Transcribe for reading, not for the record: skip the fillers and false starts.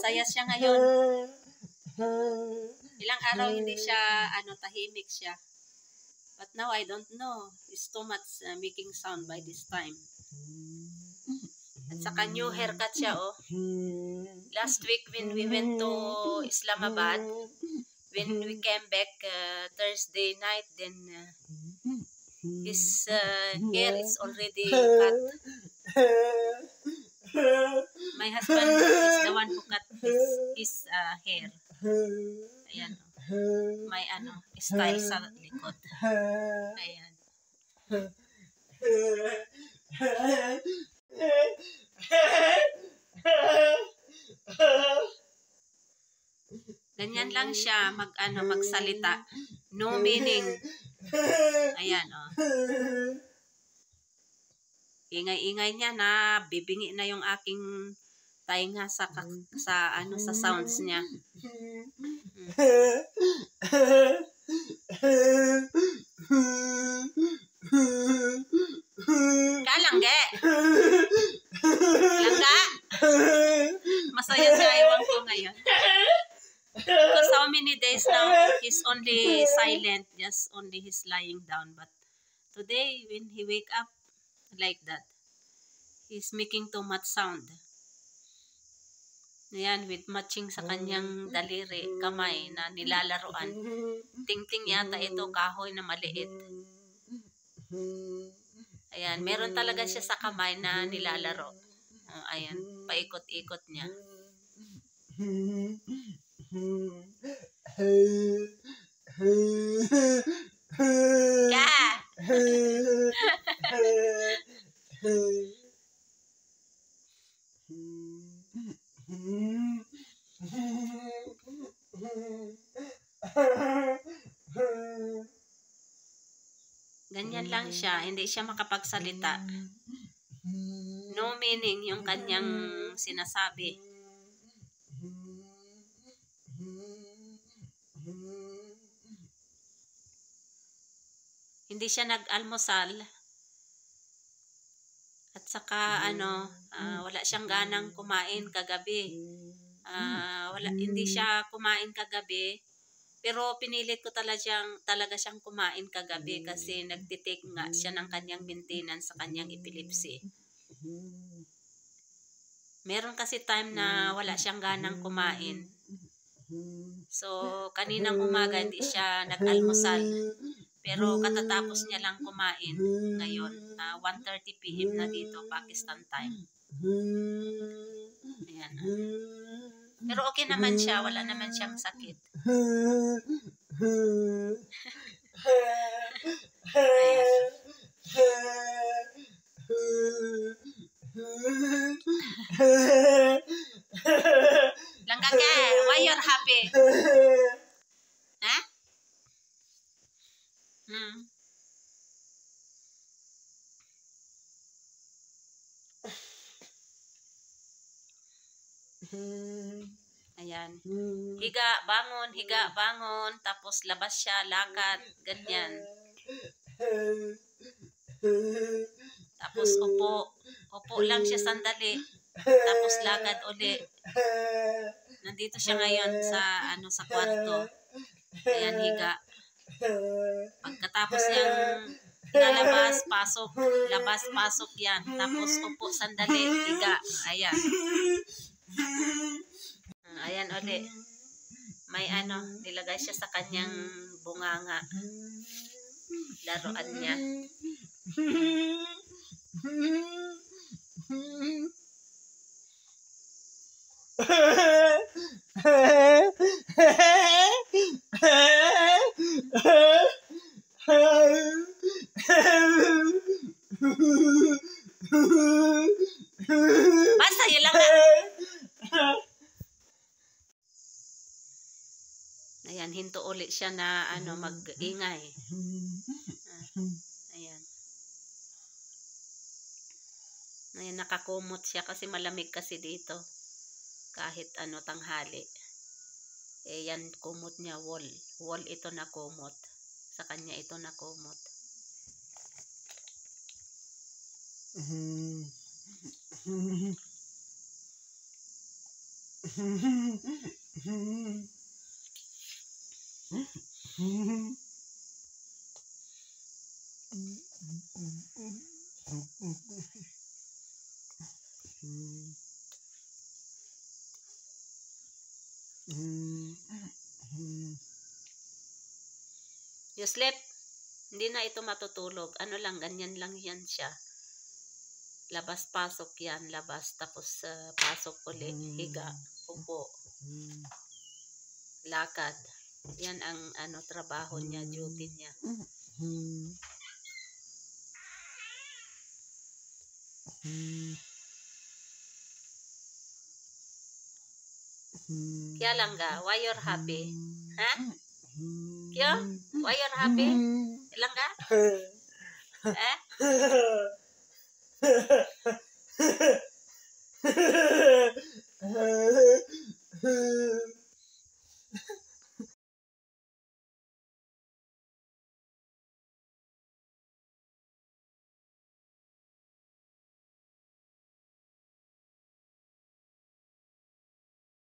Masaya siya ngayon. Ilang araw hindi siya, tahimik siya. But now, I don't know. It's too much making sound by this time. At saka new haircut siya, oh. Last week when we went to Islamabad, when we came back Thursday night, then his hair is already cut. My husband is the one who cut his hair. Ayan, oh. May style sa likod. Ayan. Ganyan lang siya magsalita. No meaning. Ayan, oh. Ingay-ingay niya na bibingi na yung aking tainga sa sounds niya. Langga. Langga. Masaya siya, ewan ko ngayon. Because how many days now he's only silent, just only he's lying down. But today when he wake up like that, he's making too much sound. Ayan, with matching sa kanyang daliri, kamay na nilalaroan. Ting-ting yata ito, kahoy na maliit. Ayan, meron talaga siya sa kamay na nilalaro. Ayan, paikot-ikot niya. Ka! Ganyan lang siya, hindi siya makapagsalita. No meaning yung kanyang sinasabi. Hindi siya nag-almusal. At saka wala siyang ganang kumain kagabi. Hindi siya kumain kagabi. Pero pinilit ko talaga siyang kumain kagabi kasi nagtitake nga siya ng kanyang maintenance sa kanyang epelipsy. Meron kasi time na wala siyang ganang kumain. So, kaninang umaga hindi siya nag-almusal. Pero katatapos niya lang kumain ngayon. 1:30 PM na dito, Pakistan time. Ayan. Pero okay naman siya, wala naman siyang sakit. Langga ka, why you're happy? Ha? Ayan. Higa, bangon, tapos labas siya, lakad, ganyan. Tapos upo lang siya sandali, tapos lakad uli. Nandito siya ngayon sa kwarto. Ayan, higa. Pagkatapos niyang lalabas, pasok yan. Tapos upo sandali, higa. Ayan. Ayan uli. May nilagay siya sa kanyang bunganga. Laruan niya. Basta yun lang. Ayan, hinto ulit siya na mag-ingay. Ayan. Ayan, nakakumot siya kasi malamig kasi dito. Kahit tanghali. Eh, yan kumot niya, wall. Wall ito na kumot. Sa kanya ito na kumot. You sleep? Hindi na ito matutulog. Ano lang, ganyan lang yan siya. Labas-pasok yan. Labas, tapos pasok ulit. Higa, upo, lakad. Yan ang trabaho niya, duty niya. Kaya Langga, why you're happy? Ha? Kyo? Why you're happy? Langga? Eh?